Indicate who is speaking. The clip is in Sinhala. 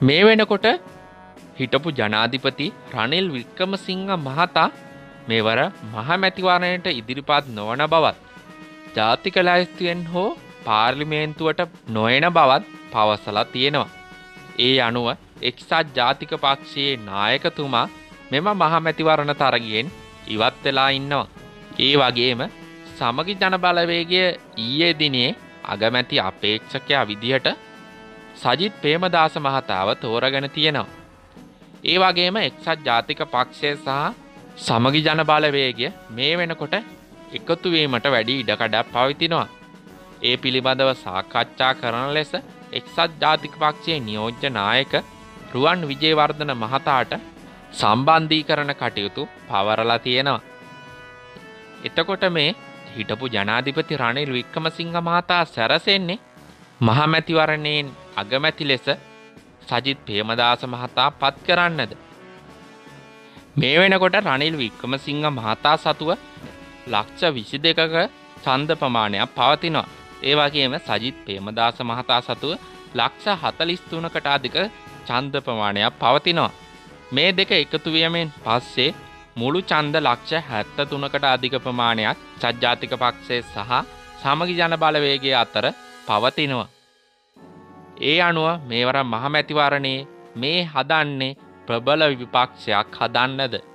Speaker 1: මේ වෙනකොට හිටපු ජනාධිපති රනිල් වික්‍රමසිංහ මහතා මේවර මහමැතිවරණයට ඉදිරිපත් නොවන බවත් ජාතික ලැයිස්තුවෙන් හෝ පාර්ලිමේන්තුවට නොයන බවත් පවසලා තියෙනවා. ඒ අනුව එක්සත් ජාතික පක්ෂයේ නායකතුමා මෙම මහමැතිවරණ තරගයෙන් ඉවත් වෙලා ඉන්නවා. ඒ වගේම සමගි ජන බලවේගය ඊයේ දිනේ අගමැති අපේක්ෂකයා විදිහට සජිත් ප්‍රේමදාස මහතාව තෝරගෙන තියෙනවා. ඒ වගේම එක්සත් ජාතික පක්ෂය සහ සමගි ජන බලවේගය මේ වෙනකොට එකතු වීමට වැඩි ඉඩකඩක් පවතිනවා. ඒ පිළිබඳව සාකච්ඡා කරන ලෙස එක්සත් ජාතික පක්ෂයේ නියෝජ්‍ය නායක රුවන් විජේවර්ධන මහතාට සම්බන්ධීකරණ කටයුතු පවරලා තියෙනවා. එතකොට මේ හිටපු ජනාධිපති රනිල් වික්‍රමසිංහ මහතා සැරසෙන්නේ මහමැතිවරණයෙන් අගමැති ලෙස සජිත් ප්‍රේමදාස මහතා පත් කරන්නද? මේ වෙනකොට රනිල් වික්‍රමසිංහ මහතා සතුව ලක්ෂ 22ක ඡන්ද ප්‍රමාණයක් පවතිනවා. ඒ වගේම සජිත් ප්‍රේමදාස මහතා සතුව ලක්ෂ 43කට අධික ඡන්ද ප්‍රමාණයක් පවතිනවා. මේ දෙක එකතු වීමෙන් පස්සේ මුළු ඡන්ද ලක්ෂ 73කට අධික ප්‍රමාණයක් සජාතික පක්ෂයේ සහ සමගි ජන බලවේගය අතර පවතිනවා. ඒ අනුව මේවර මහමැතිවරණේ මේ හදන්නේ ප්‍රබල විපක්ෂයක් හදන්නද?